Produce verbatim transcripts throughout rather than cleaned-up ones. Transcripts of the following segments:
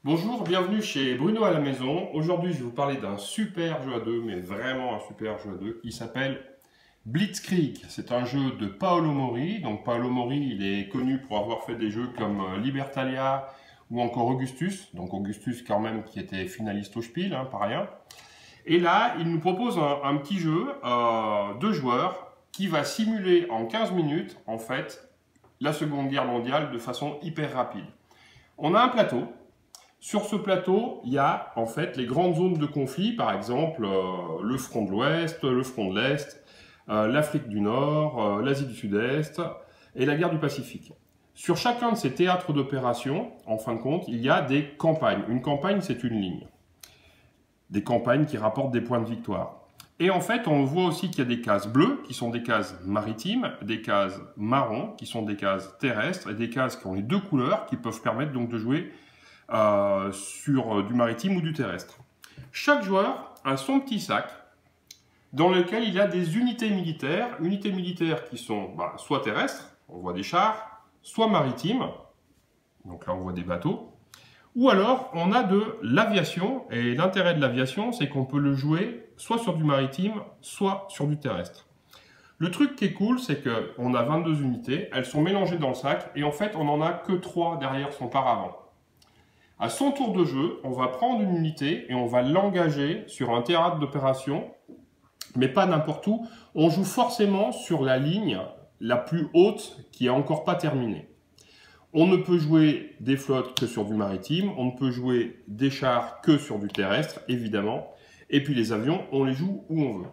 Bonjour, bienvenue chez Bruno à la maison. Aujourd'hui, je vais vous parler d'un super jeu à deux, mais vraiment un super jeu à deux, qui s'appelle Blitzkrieg. C'est un jeu de Paolo Mori. Donc Paolo Mori, il est connu pour avoir fait des jeux comme Libertalia ou encore Augustus. Donc Augustus quand même qui était finaliste au Spiel, hein, pas rien. Et là, il nous propose un, un petit jeu, euh, de joueurs, qui va simuler en quinze minutes, en fait, la Seconde Guerre mondiale de façon hyper rapide. On a un plateau. Sur ce plateau, il y a en fait les grandes zones de conflit, par exemple euh, le front de l'Ouest, le front de l'Est, euh, l'Afrique du Nord, euh, l'Asie du Sud-Est et la guerre du Pacifique. Sur chacun de ces théâtres d'opération, en fin de compte, il y a des campagnes. Une campagne, c'est une ligne. Des campagnes qui rapportent des points de victoire. Et en fait, on voit aussi qu'il y a des cases bleues, qui sont des cases maritimes, des cases marron, qui sont des cases terrestres, et des cases qui ont les deux couleurs, qui peuvent permettre donc de jouer Euh, sur du maritime ou du terrestre. Chaque joueur a son petit sac dans lequel il a des unités militaires, unités militaires qui sont bah, soit terrestres, on voit des chars, soit maritimes, donc là on voit des bateaux, ou alors on a de l'aviation, et l'intérêt de l'aviation c'est qu'on peut le jouer soit sur du maritime, soit sur du terrestre. Le truc qui est cool, c'est qu'on a vingt-deux unités, elles sont mélangées dans le sac, et en fait on n'en a que trois derrière son paravent. À son tour de jeu, on va prendre une unité et on va l'engager sur un théâtre d'opération, mais pas n'importe où. On joue forcément sur la ligne la plus haute qui est encore pas terminée. On ne peut jouer des flottes que sur du maritime, on ne peut jouer des chars que sur du terrestre, évidemment. Et puis les avions, on les joue où on veut.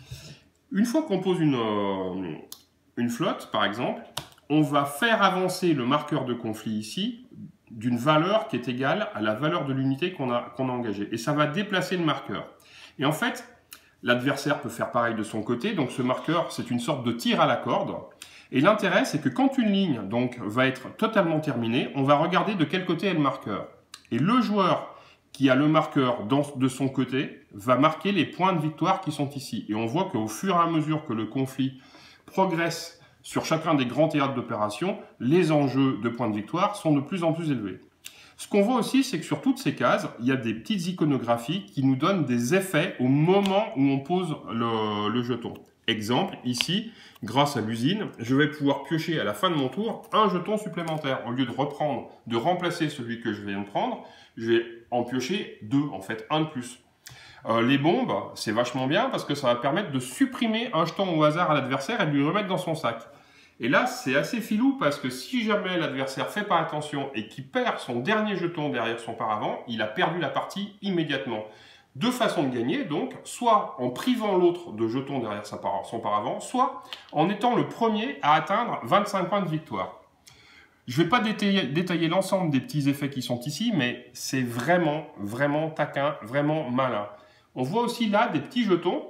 Une fois qu'on pose une, euh, une flotte, par exemple, on va faire avancer le marqueur de conflit ici, d'une valeur qui est égale à la valeur de l'unité qu'on a, qu'on a engagée. Et ça va déplacer le marqueur. Et en fait, l'adversaire peut faire pareil de son côté. Donc ce marqueur, c'est une sorte de tir à la corde. Et l'intérêt, c'est que quand une ligne donc, va être totalement terminée, on va regarder de quel côté est le marqueur. Et le joueur qui a le marqueur dans, de son côté va marquer les points de victoire qui sont ici. Et on voit qu'au fur et à mesure que le conflit progresse sur chacun des grands théâtres d'opération, les enjeux de points de victoire sont de plus en plus élevés. Ce qu'on voit aussi, c'est que sur toutes ces cases, il y a des petites iconographies qui nous donnent des effets au moment où on pose le, le jeton. Exemple, ici, grâce à l'usine, je vais pouvoir piocher à la fin de mon tour un jeton supplémentaire. Au lieu de reprendre, de remplacer celui que je viens de prendre, je vais en piocher deux, en fait, un de plus. Euh, les bombes, c'est vachement bien parce que ça va permettre de supprimer un jeton au hasard à l'adversaire et de lui remettre dans son sac. Et là, c'est assez filou parce que si jamais l'adversaire fait pas attention et qu'il perd son dernier jeton derrière son paravent, il a perdu la partie immédiatement. Deux façons de gagner, donc, soit en privant l'autre de jetons derrière son paravent, soit en étant le premier à atteindre vingt-cinq points de victoire. Je ne vais pas détailler, détailler l'ensemble des petits effets qui sont ici, mais c'est vraiment, vraiment taquin, vraiment malin. On voit aussi là des petits jetons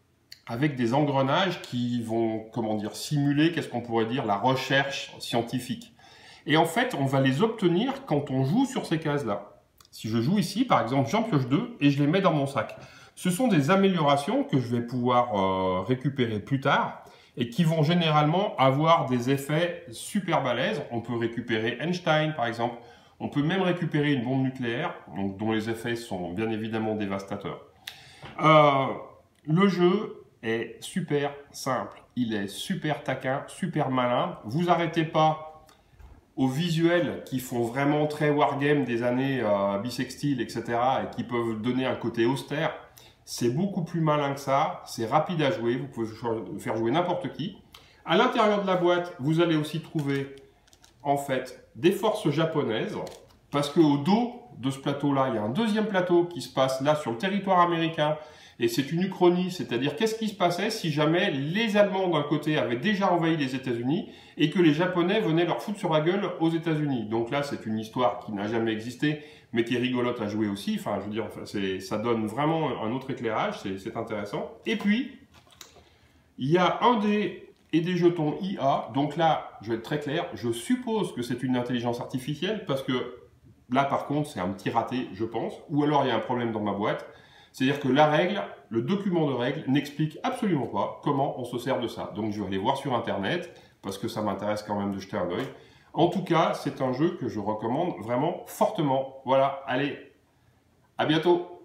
avec des engrenages qui vont, comment dire, simuler, qu'est-ce qu'on pourrait dire, la recherche scientifique. Et en fait, on va les obtenir quand on joue sur ces cases-là. Si je joue ici, par exemple, j'en pioche deux et je les mets dans mon sac. Ce sont des améliorations que je vais pouvoir euh, récupérer plus tard et qui vont généralement avoir des effets super balèzes. On peut récupérer Einstein, par exemple. On peut même récupérer une bombe nucléaire, donc, dont les effets sont bien évidemment dévastateurs. Euh, le jeu est super simple, il est super taquin, super malin. Vous arrêtez pas aux visuels qui font vraiment très wargame des années euh, bissextiles, et cetera et qui peuvent donner un côté austère. C'est beaucoup plus malin que ça, c'est rapide à jouer, vous pouvez faire jouer n'importe qui. À l'intérieur de la boîte, vous allez aussi trouver en fait des forces japonaises, parce qu'au dos de ce plateau-là, il y a un deuxième plateau qui se passe là sur le territoire américain. Et c'est une uchronie, c'est-à-dire qu'est-ce qui se passait si jamais les Allemands d'un côté avaient déjà envahi les États-Unis et que les Japonais venaient leur foutre sur la gueule aux États-Unis. Donc là, c'est une histoire qui n'a jamais existé, mais qui est rigolote à jouer aussi. Enfin, je veux dire, ça donne vraiment un autre éclairage, c'est intéressant. Et puis, il y a un dé et des jetons I A. Donc là, je vais être très clair, je suppose que c'est une intelligence artificielle parce que là, par contre, c'est un petit raté, je pense. Ou alors, il y a un problème dans ma boîte. C'est-à-dire que la règle, le document de règle n'explique absolument pas comment on se sert de ça. Donc je vais aller voir sur Internet, parce que ça m'intéresse quand même de jeter un œil. En tout cas, c'est un jeu que je recommande vraiment fortement. Voilà, allez, à bientôt!